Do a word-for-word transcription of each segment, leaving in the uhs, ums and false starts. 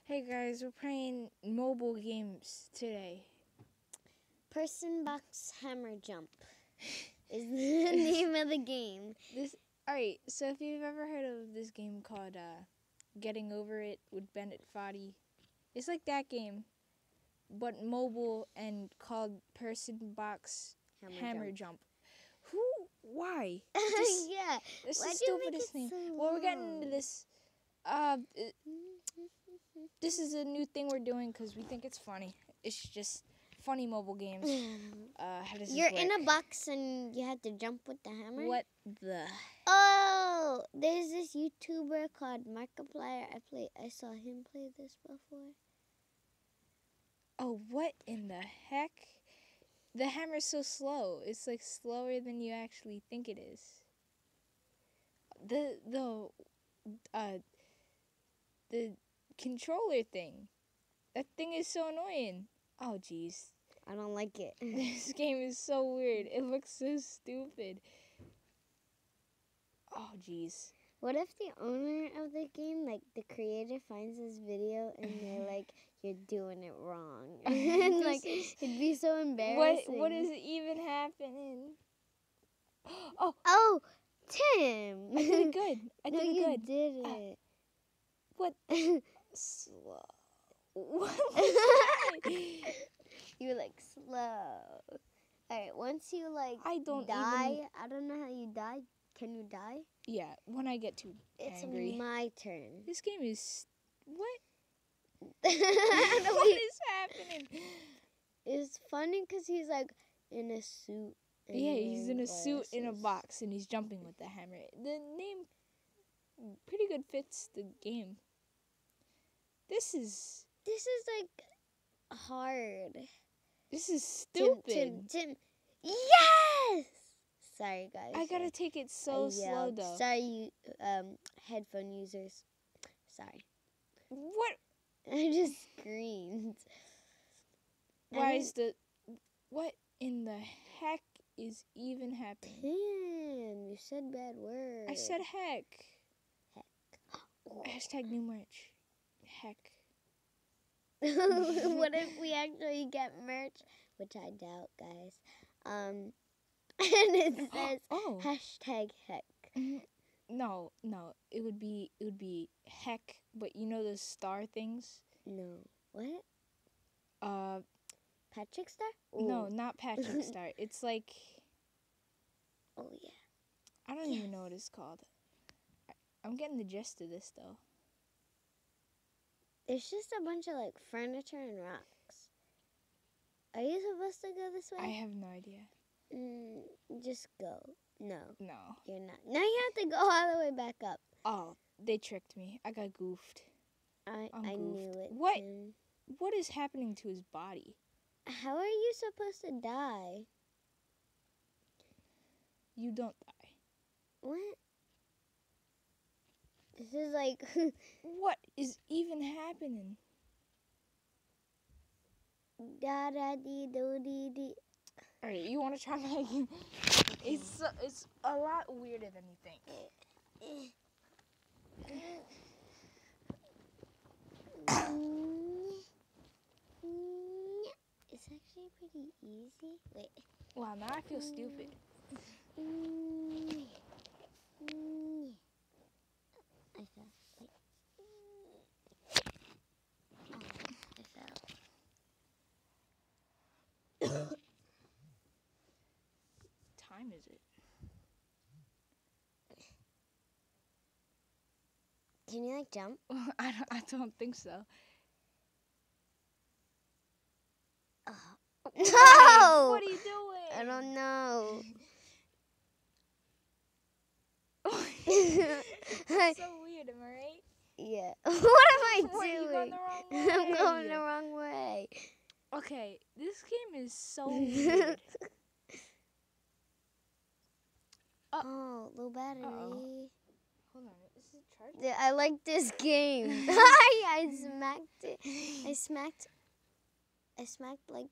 Hey guys, we're playing mobile games today. Person Box Hammer Jump is the name of the game. This alright, so if you've ever heard of this game called uh, Getting Over It with Bennett Foddy, it's like that game, but mobile and called Person Box Hammer, Hammer Jump. Jump. Who? Why? This, yeah. this Why'd is you make stupidest it name. so Well, we're getting into long? this. Uh, it- this is a new thing we're doing because we think it's funny. It's just funny mobile games. Uh, how does this You're work? in a box and you have to jump with the hammer. What the? Oh, there's this YouTuber called Markiplier. I play. I saw him play this before. Oh, what in the heck? The hammer's so slow. It's like slower than you actually think it is. The the uh the controller thing. That thing is so annoying. Oh jeez. I don't like it. This game is so weird. It looks so stupid. Oh jeez. What if the owner of the game, like the creator, finds this video and they're like, "You're doing it wrong," and like This is- it'd be so What embarrassing. what is even happening? Oh, Oh, Tim! I did it good. I no, did it you good. did Ah. it. What? Slow. What was that? You were like slow. Alright, once you like I don't die, even. I don't know how you die. Can you die? Yeah, when I get too It's angry. my turn. This game is what? The What way- is happening? It's funny because he's like in a suit. and Yeah, he's in a suit in a glasses. box and he's jumping with the hammer. The name pretty good fits the game. This is This is like hard. this is Tim, stupid. Tim, Tim. Yes! Sorry, guys. I gotta take it I so slow yelled. though. Sorry, you, um, headphone users. Sorry. What? I just screamed. I Why didn't- is the what in the heck is even happening? Tim, you said bad words. I said heck. Oh. Hashtag new merch. Heck. What if we actually get merch? Which I doubt, guys. Um, and it says Oh. hashtag heck. Mhm. No, no. It would be it would be heck, but you know those star things? No. What? Uh Patrick Star? no, Ooh. not Patrick Star. It's like Oh, yeah. I don't Yes. even know what it's called. I, I'm getting the gist of this though. It's just a bunch of, like, furniture and rocks. Are you supposed to go this way? I have no idea. Mm, just go. No, No. you're not. Now you have to go all the way back up. Oh, they tricked me. I got goofed. I I'm I knew goofed. it. What? Tim. What is happening to his body? How are you supposed to die? You don't die. What? This is like What is even happening? da da dee do dee dee. All right, you want to try that again? It's so, it's a lot weirder than you think. It's actually pretty easy. Wait. Wow, now I feel stupid. I fell. Wait. Oh, I fell. Time is it? Can you like jump? I don't, I don't think so. Oh. Hey, No! what are you doing? I don't know. It's so weird, am I right? Yeah. What am I What, are you doing? going the wrong I'm going way? the wrong way. Okay, this game is so weird. Oh, low battery. Uh-oh. Hold on, is it charging? Yeah, I like this game. I, I smacked it. I smacked. I smacked like.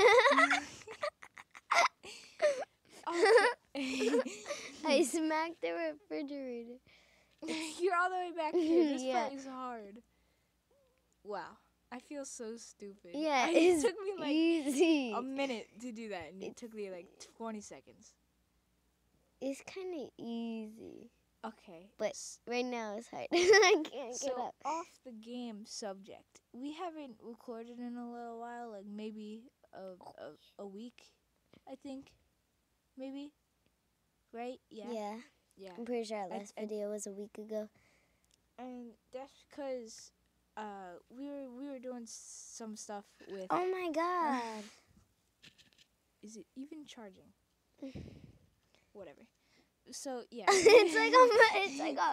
Okay. I smacked the refrigerator. You're all the way back here. This Yeah. part is hard. Wow. I feel so stupid. Yeah, I, it's it took me like easy. a minute to do that, and it It's- took me like twenty seconds. It's kind of easy. Okay. But s- right now it's hard. I can't get so up. off the game subject, we haven't recorded in a little while, like maybe a a, a week, I think, maybe. Right? Yeah. Yeah. Yeah. I'm pretty sure our I- last I- video was a week ago. And that's because uh we were we were doing some stuff with. Oh my god. Is it even charging? Whatever. So yeah. it's like a, it's like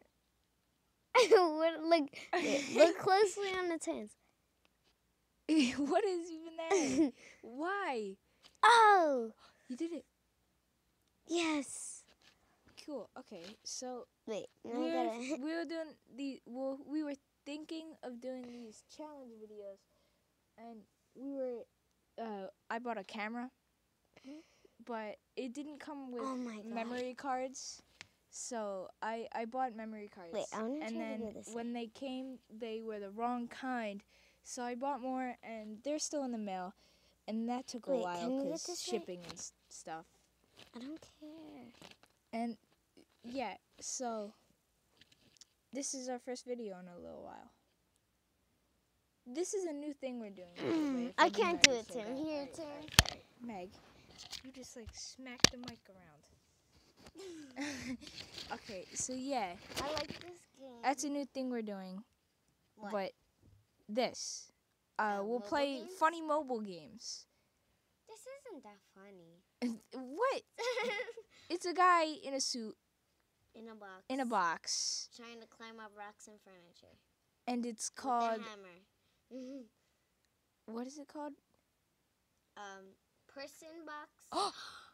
a. what, look, look closely on its hands. What is even that? Why? Oh, You did it. yes. Cool. Okay. So Wait, now we I were, gotta. we were doing the well, we were thinking of doing these challenge videos, and we were. Uh, I bought a camera, but it didn't come with Oh my god. memory cards. So I I bought memory cards. Wait, I wanna and try to then go this when they came, they were the wrong kind. So I bought more, and they're still in the mail, and that took a Wait, while can you get because this right? shipping and s- stuff. I don't care. And yeah, so this is our first video in a little while. This is a new thing we're doing. by the way, if I didn't can't do already it, say Tim. that. Here, Alright, Tim. alright, alright. Meg, you just like smacked the mic around. Okay, so yeah, I like this game. that's a new thing we're doing. What? But this, uh, Uh, we'll mobile play games? funny mobile games. This isn't that funny. What? It's a guy in a suit In a box. in a box, Trying to climb up rocks and furniture. and it's With called. a hammer. What is it called? um, person box. Aww.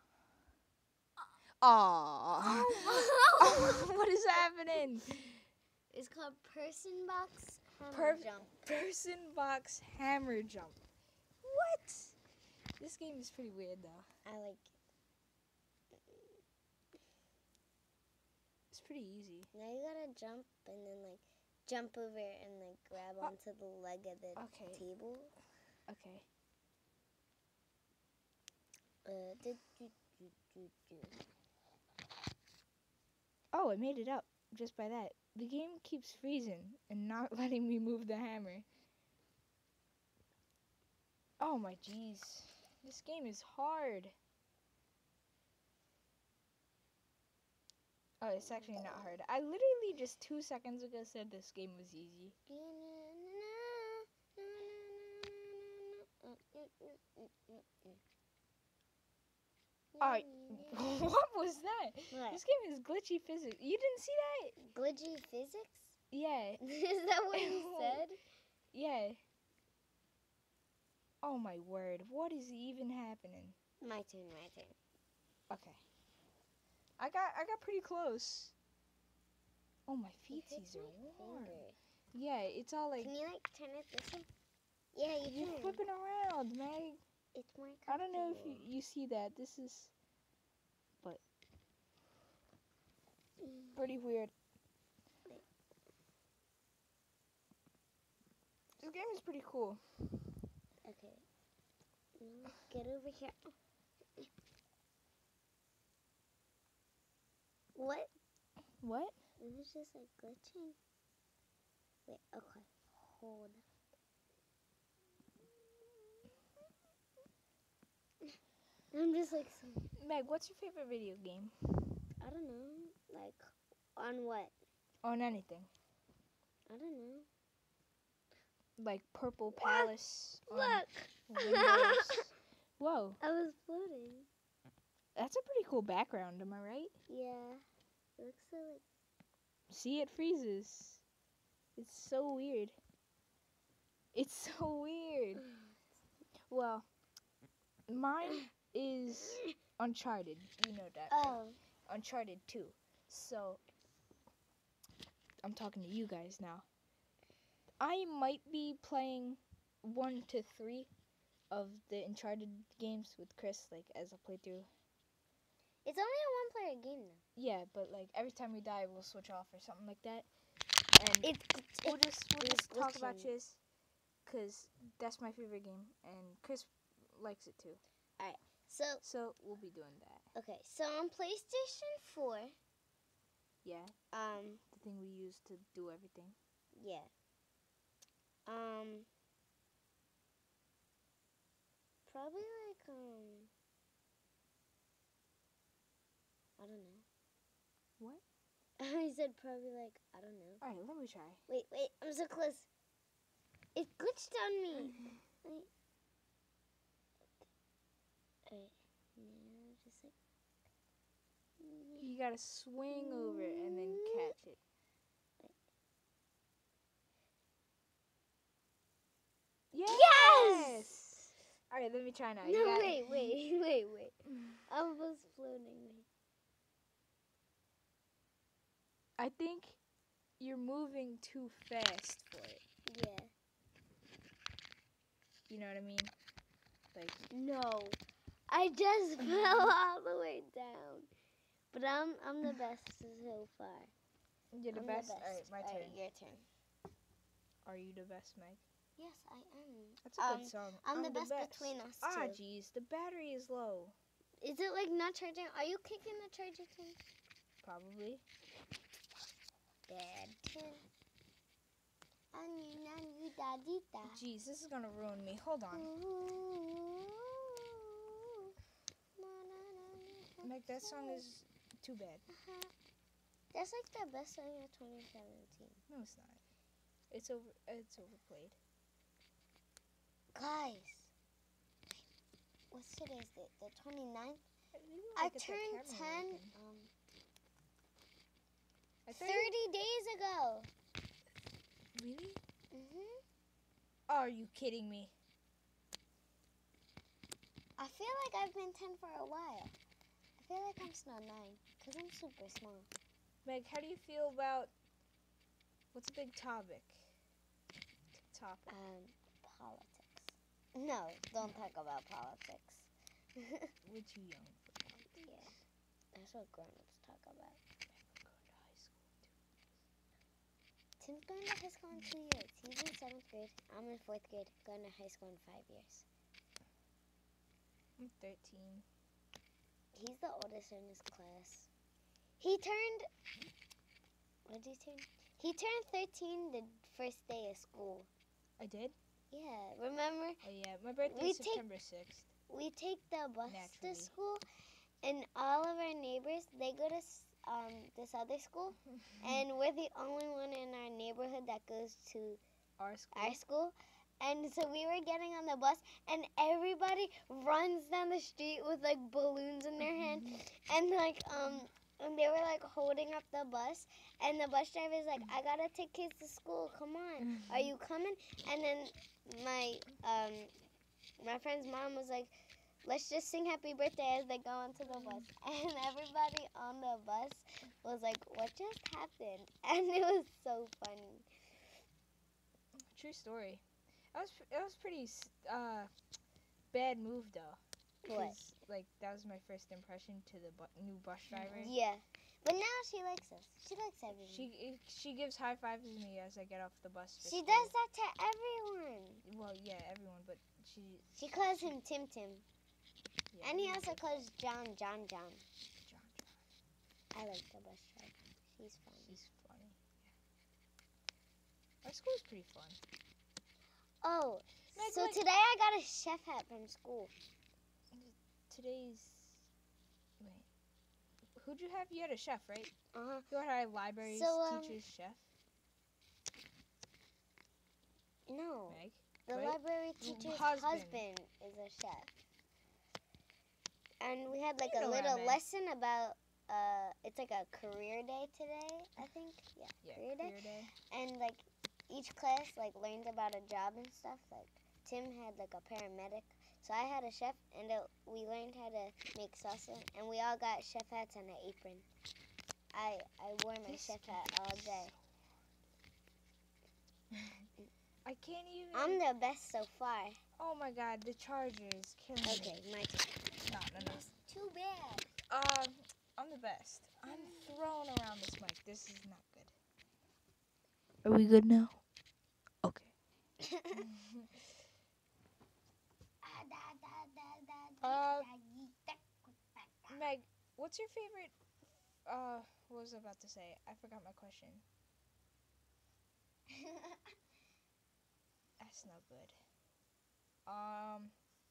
Oh. What is happening? It's called person box hammer Per- jump. Person box hammer jump. What? This game is pretty weird though. I like it. It's pretty easy. Now you gotta jump and then like jump over and like grab Oh. onto the leg of the Okay. table. Okay. Uh, do, do, do, do, do. Oh, I made it up just by that. The game keeps freezing and not letting me move the hammer. Oh my jeez. This game is hard. Oh, it's actually not hard. I literally just two seconds ago said this game was easy. Oh, what was that? What? This game is glitchy physics. You didn't see that? Glitchy physics? Yeah, Is that what you said? yeah. Oh my word, what is even happening? My turn, my turn. Okay. I got I got pretty close. Oh, my It hits feetsies are my warm. finger. Yeah, it's all like Can you like turn it this way? Yeah, you you're can. flipping around, Meg. It's more I don't know if you, comfortable. you see that. This is Mm. pretty weird. This game is pretty cool. Okay. Now get over here. What? What? It was just like glitching. Wait, okay. Hold. I'm just like, so, Meg, what's your favorite video game? I don't know. Like, on what? On anything. I don't know. Like Purple Look! Palace. on Look! Windows. Whoa, I was floating. that's a pretty cool background, am I right? Yeah. It looks so like. See, it freezes. It's so weird. It's so weird. Well, mine is Uncharted. You know that. right? Oh. Uncharted two. So, I'm talking to you guys now. I might be playing one to three of the Uncharted games with Chris, like, as a playthrough. It's only a one player game though. Yeah, but, like, every time we die, we'll switch off or something like that. And It's. we'll just, we'll it's just talk about glitching. this. because that's my favorite game, and Chris likes it too. So, So we'll be doing that. okay. So on PlayStation four, Yeah, um, the thing we use to do everything. yeah. Um, probably like, um, I don't know. What? I said probably like, I don't know. All right, let me try. Wait, wait, I'm so close. It glitched on me. Wait. Alright, now just like. You gotta swing over it and then catch it. Yes! All right, let me try now. You No, got- wait, wait, wait, wait. I was floating. I think you're moving too fast for it. Yeah. You know what I mean? Like, No. I just fell all the way down. But I'm I'm the best so far. you're the I'm best. The All right, best. my All turn. right, your turn. Are you the best, Meg? Yes, I am. That's a Um, good song. I'm, the, best, between us Ah, two. jeez, the battery is low. Is it like not charging? Are you kicking the charger thing? Probably. Bad tin. Anu nanu da di da. Jeez, this is gonna ruin me. Hold on. Meg, that song is too bad. That's like the best song of twenty seventeen. No, it's not. It's over. It's overplayed. Guys, what's today's date? The twenty-ninth? I, really I like it, that turned camera ten working. um, I thought you- thirty days ago. Really? hmm Are you kidding me? I feel like I've been ten for a while. I feel like I'm still nine because I'm super small. Meg, how do you feel about what's a big topic? Topic. Um, politics. No, don't talk about politics. We're too young for politics. Yeah, that's what grown-ups talk about. Meg, we're going to high school too. Tim's going to high school in two years. He's in seventh grade. I'm in fourth grade. Going to high school in five years. I'm thirteen. He's the oldest in his class. He turned. What did he turn? He turned thirteen the first day of school. I did? Yeah, remember? Oh yeah, my birthday We is take- September sixth. We take the bus Naturally. to school, and all of our neighbors they go to s- um this other school, and we're the only one in our neighborhood that goes to Our school. our school. And so we were getting on the bus, and everybody runs down the street with like balloons in their hand, and like um, and they were like holding up the bus, and the bus driver's like, "I gotta take kids to school. Come on, are you coming?" And then my um, my friend's mom was like, "Let's just sing happy birthday as they go onto the bus," and everybody on the bus was like, "What just happened?" And it was so funny. True story. That was that was pretty s- uh bad move though. What? 'Cause, like that was my first impression to the bu- new bus driver. Yeah, but now she likes us. She likes everyone. She she gives high fives to me as I get off the bus. for She school. does that to everyone. Well, yeah, everyone, but she. She calls him Tim Tim. Yeah, And he everyone also does. calls John John John. John. John. I like the bus driver. She's fun. She's funny. Yeah. Our school's pretty fun. Oh, Meg, so like- today I got a chef hat from school. Today's. Wait. Who'd you have? You had a chef, right? Uh-huh. You had a libraries So, um, teacher's chef, No, Meg. the right? library teacher's husband. husband. is a chef. And we had like You a know what I little meant. lesson about, uh, it's like a career day today, I think. Yeah, Yeah, career day. career day. And like each class like learned about a job and stuff. Like Tim had like a paramedic, so I had a chef, and uh, we learned how to make salsa, and we all got chef hats and an apron. I I wore my This chef can hat be all day. I can't even. I'm the best so far. Oh my God, the charger is killing me. Okay, my turn. No, no, no. It's too bad. Um, I'm the best. I'm throwing around this mic. This is not good. Are we good now? Okay. Uh, Meg, what's your favorite? Uh, what was I about to say? I forgot my question. That's not good. Um,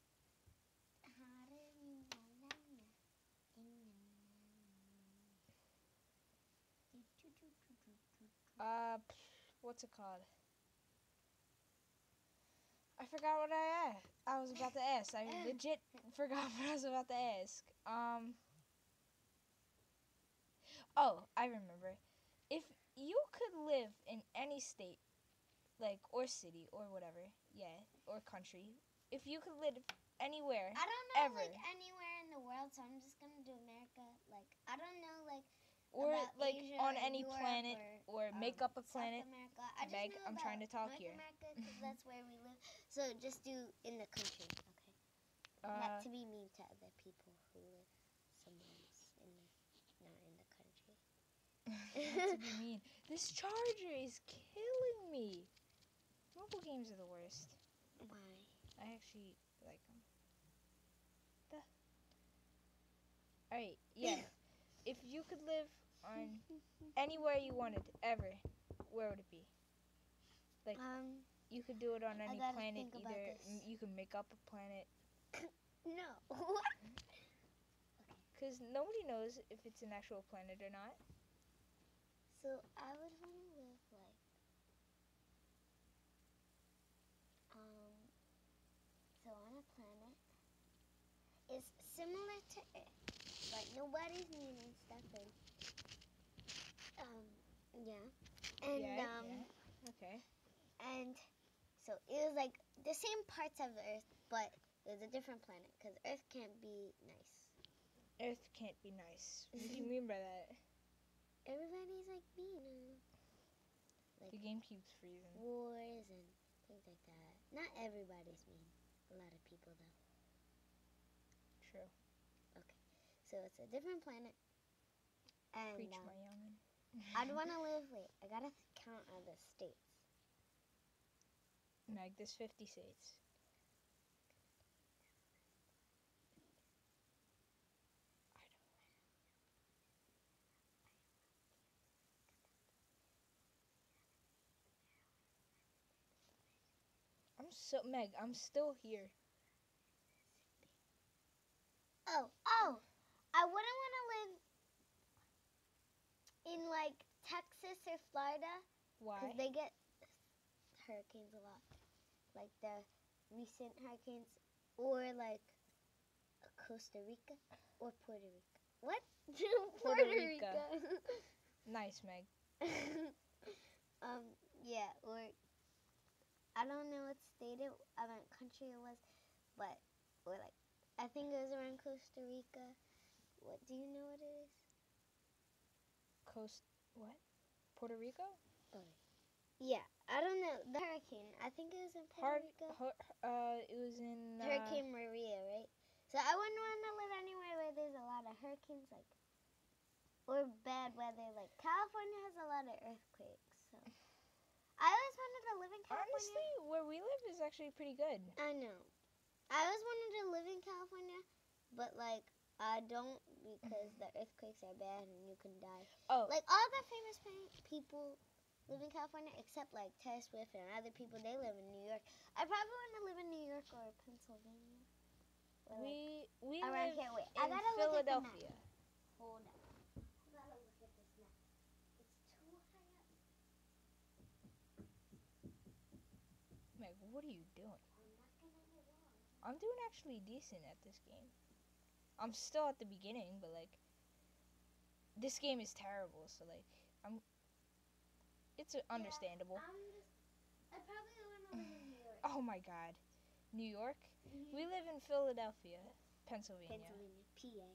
uh, what's it called? I forgot what I asked. I was about to ask. I legit forgot what I was about to ask. Um. Oh, I remember. If you could live in any state, like or city or whatever, yeah, or country, if you could live anywhere, I don't know, ever, like, anywhere in the world, so I'm just gonna do America. Like, I don't know, like, or about like Asia on or any Europe planet, or, or, make um, up a South planet. America. I just Meg, know I'm about trying to talk North here. America because that's where we live. So just do in the country, okay? Uh, Not to be mean to other people who live somewhere else in the, not in the country. not to be mean. This charger is killing me. Mobile games are the worst. Why? I actually like them. The. Alright, yeah. If you could live on anywhere you wanted, ever, where would it be? Like, Um, you could do it on I any gotta planet. think about Either this. m- you can make up a planet, no. because nobody knows if it's an actual planet or not. So I would want to live like, um, so on a planet is similar to Earth, but nobody's mean and stuff, and um, yeah, and yeah, um, yeah. Okay. and so it was like the same parts of Earth, but it was a different planet because Earth can't be nice. Earth can't be nice. What do you mean by that? Everybody's like mean. Like The game keeps freezing. wars and things like that. Not everybody's mean. A lot of people though. True. So it's a different planet. And Preach, um, my youngin. I'd want to live. Wait, I gotta count all the states. Meg, there's fifty states. I'm so Meg. I'm still here. Oh, oh! I wouldn't want to live in like Texas or Florida Why? because they get hurricanes a lot, like the recent hurricanes, or like Costa Rica or Puerto Rico. What? Puerto Rico. Nice, Meg. um, yeah, or I don't know what state it, I mean country it was, but or like I think it was around Costa Rica. What do you know what it is? Coast. What? Puerto Rico? Yeah, I don't know the hurricane. I think it was in Puerto Hard. Rico. Hu- uh, it was in. Uh, Hurricane Maria, right? So I wouldn't want to live anywhere where there's a lot of hurricanes, like or bad weather. Like California has a lot of earthquakes, so I always wanted to live in California. Honestly, where we live is actually pretty good. I know. I always wanted to live in California, but like I don't because the earthquakes are bad and you can die. Oh. Like all the famous pa- people live in California except like Taylor Swift and other people. They live in New York. I probably want to live in New York or Pennsylvania. Or like We we around live here. Wait, in I gotta look at the map. Philadelphia. Hold on. I gotta look at this map. It's too high up. Meg, what are you doing? I'm not gonna get wrong. I'm doing actually decent at this game. I'm still at the beginning, but like this game is terrible, so like I'm it's uh, understandable. Yeah, I'm just, I probably want to live in New York. Oh my god. New York? Mhm. We live in Philadelphia, Pennsylvania. Pennsylvania, P A.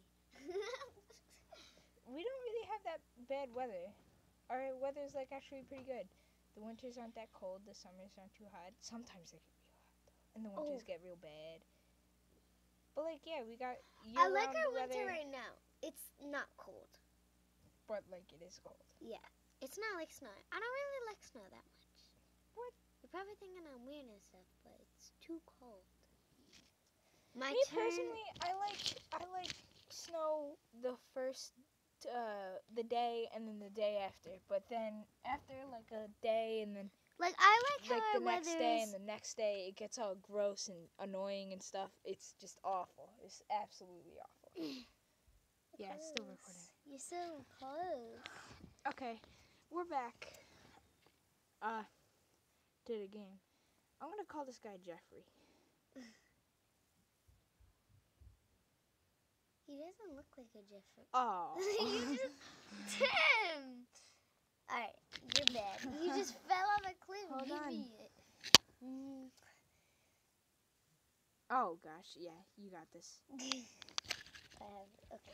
We don't really have that bad weather. Our weather's like actually pretty good. The winters aren't that cold, the summers aren't too hot. Sometimes they get real hot though, and the winters Oh. get real bad. But like yeah, we got I like year-round our weather, winter right now. It's not cold. but like it is cold. Yeah, it's not like snow. I don't really like snow that much. What? You're probably thinking I'm weird and stuff, but it's too cold. My Me turn. personally, I like I like snow the first uh the day and then the day after, but then after like a day and then Like I like how like our the next weather day is. and the next day it gets all gross and annoying and stuff. It's just awful. It's absolutely awful. Yeah, it's still recording. You're so close. Okay, we're back. Uh, to the game. I'm gonna call this guy Jeffrey. He doesn't look like a Jeffrey. Oh. You just Tim. All right, you're bad. You just fell off a cliff. Hold Give on. me it. Mm. Oh gosh, yeah, you got this. I have okay.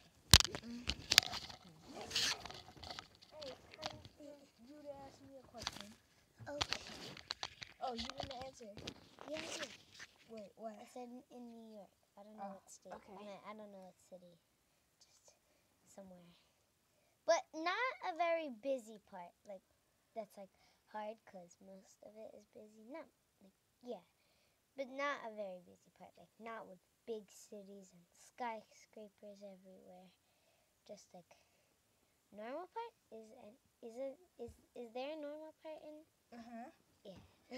Hey, you to ask me a question. Okay. Oh, you didn't answer. Yeah, I did. Wait, what? I said in New York. I don't know Oh, what state. okay. I, mean, I don't know what city. Just somewhere. But not a very busy part. Like, that's like hard because most of it is busy. Not, like, yeah. But not a very busy part. Like, not with big cities and skyscrapers everywhere. Just like, normal part? Is an, is it, is, is there a normal part in? Uh-huh. Yeah.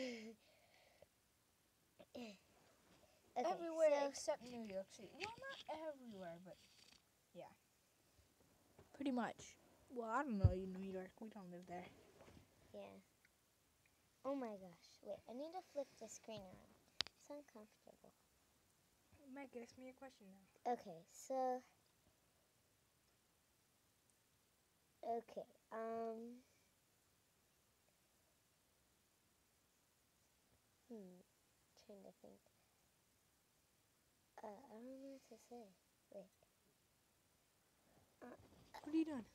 Okay, Everywhere so, except New York City. Well, not everywhere, but yeah. Pretty much. Well, I don't know New York. We don't live there. yeah. Oh my gosh. Wait, I need to flip the screen around. It's uncomfortable. Mike, ask me a question now. Okay, so. Okay, um. Hmm. Trying to think. Uh, I don't know what to say. Wait. What are you doing?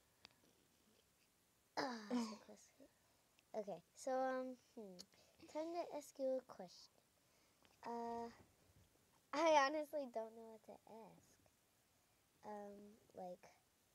Ah, so close. Okay, so, um, hmm. Time to ask you a question. Uh, I honestly don't know what to ask. Um, like,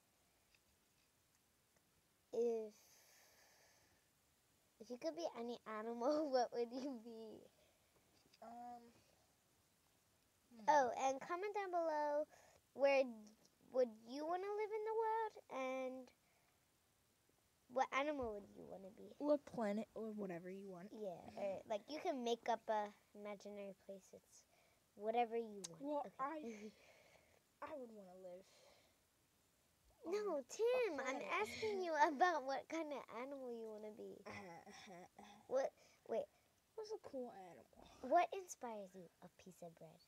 if if you could be any animal, what would you be? Um. hmm. Oh, and comment down below where would you want to live in the world and what animal would you want to be? What planet or whatever you want. Yeah, or like you can make up a imaginary place. It's whatever you want. Well, okay. I would want to live. No, Tim, I'm planet. asking you about what kind of animal you want to be. What? Wait, What's a cool animal? what inspires you? A piece of bread.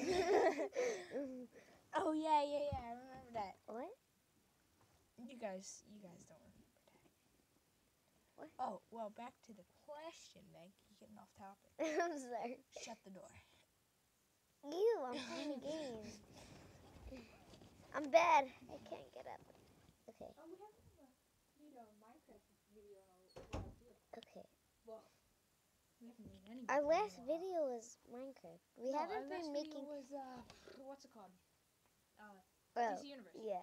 Oh yeah, yeah, yeah. I remember that. What? You guys, you guys don't remember that. What? Oh well, back to the question, Meg. You're getting off topic. I'm sorry. Shut the door. You, I'm playing a game. I'm bad. I can't get up. Okay. Oh, we haven't made a Minecraft video in a Okay. Well, we haven't made any. Our video in a last while. video was Minecraft. We No, haven't our been last making. video was uh, what's it called? Uh, Oh, D C Universe. yeah.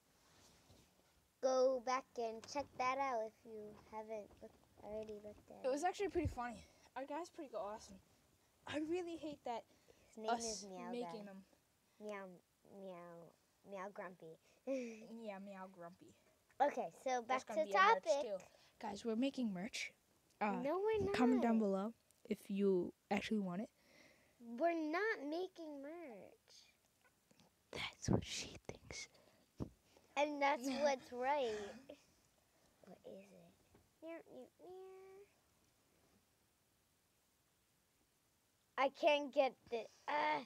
Go back and check that out if you haven't look, already looked at It was actually pretty funny. Our guy's pretty awesome. I really hate that His name us is Meow making Guy. them. Meow, meow, meow grumpy. Yeah, meow grumpy. Okay, so back That's gonna to be a merch topic. too. Guys, we're making merch. Uh, No, we're not. comment down below if you actually want it. We're not making merch. That's what she thinks. And that's what's right. What is it? Meow, meow, meow. I can't get the. Uh.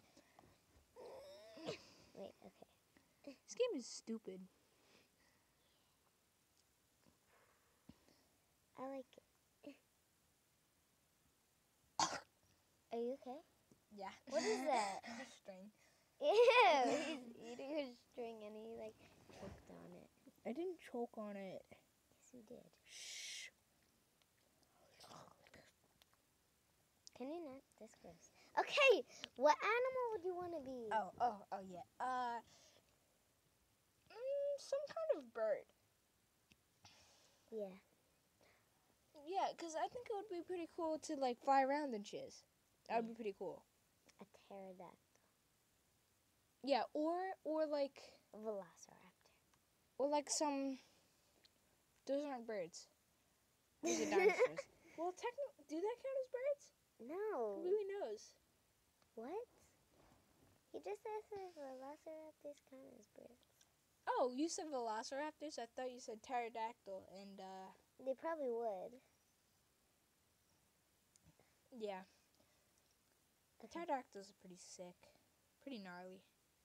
Wait, okay. This game is stupid. I like it. Are you okay? Yeah. What is that? A string. Ew, he's eating a string and he like choked on it. I didn't choke on it. Yes, you did. Shh. Can you not? That's gross. Okay, what animal would you want to be? Oh, oh, oh, yeah. Uh, mm, some kind of bird. Yeah. yeah, because I think it would be pretty cool to like fly around and shiz. That would Yeah. be pretty cool. A pterodactyl. Yeah, or or like A velociraptor. or like some. Those aren't birds. Those are dinosaurs. Well, technically, do that count as birds? No. Who knows? What? He just asked if velociraptors count as birds. Oh, you said velociraptors. I thought you said pterodactyl, and uh, They probably would. yeah, Okay. pterodactyls are pretty sick, pretty gnarly.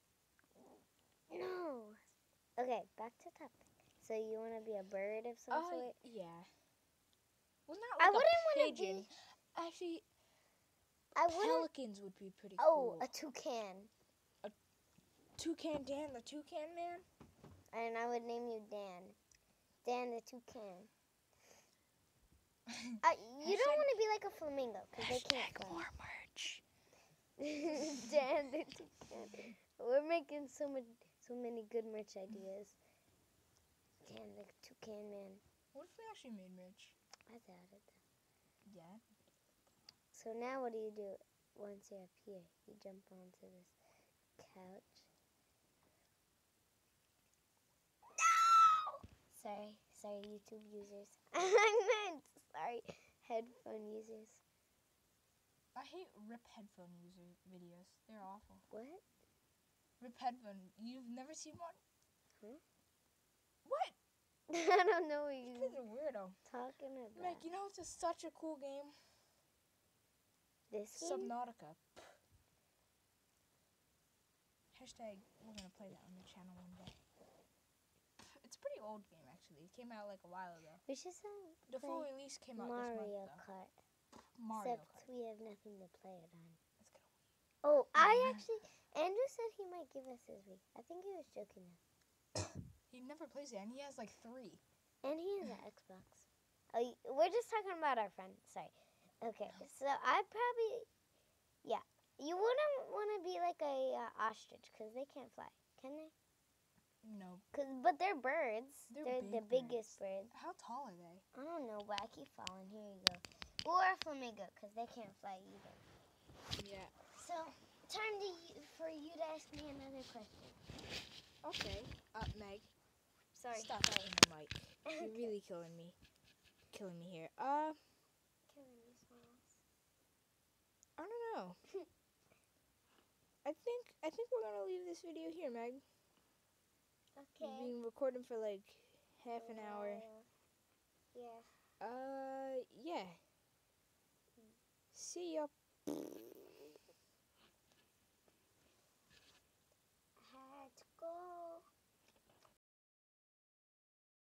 No. Okay, back to topic. So you want to be a bird of some Uh, sort? yeah. Well, not I like wouldn't a want to pigeon. be. Actually, I wouldn't. pelicans would be pretty Oh, cool. a toucan. Toucan Dan, the toucan man. And I would name you Dan. Dan the toucan. Uh, you don't want to be like a flamingo because they can't Hashtag fly. more merch. Dan the toucan. We're making so much, so many good merch ideas. Dan the toucan man. What if we actually made merch? I doubt it. Yeah. So now what do you do once you're up here? You jump onto this couch. No! Sorry, sorry, YouTube users. I meant sorry, headphone users. I hate rip headphone user videos. They're awful. What? Rip headphone. You've never seen one? Huh? What? I don't know what This you're kid's a weirdo. talking about. Meg, you know it's just such a cool game? This game? Subnautica. Hashtag, we're gonna play that on the channel one day. It's a pretty old game, actually. It came out like a while ago. We should sing The full release came out this Mario month, though. Kart. Mario Except Kart. we have nothing to play it on. Let's get a Oh, I Mhm. actually, Andrew said he might give us his Wii. I think he was joking though. He never plays it, and he has like three. And he has an Xbox. Oh, y- we're just talking about our friend. Sorry. Okay, so I probably, yeah. You wouldn't want to be like a uh, ostrich because they can't fly, can they? No. Cause, but they're birds. They're They're, big the biggest birds. How tall are they? I don't know, but I keep falling. Here you go. Or a flamingo because they can't fly either. Yeah. So, time to y- for you to ask me another question. Okay. Uh, Meg. Sorry. Stop sorry. eating the mic. You're really killing me. Killing me here. Uh, Killing me, Smalls. I don't know. I think I think we're gonna leave this video here, Meg. We've Okay. been recording for like half an hour. Yeah. Uh, yeah. See ya.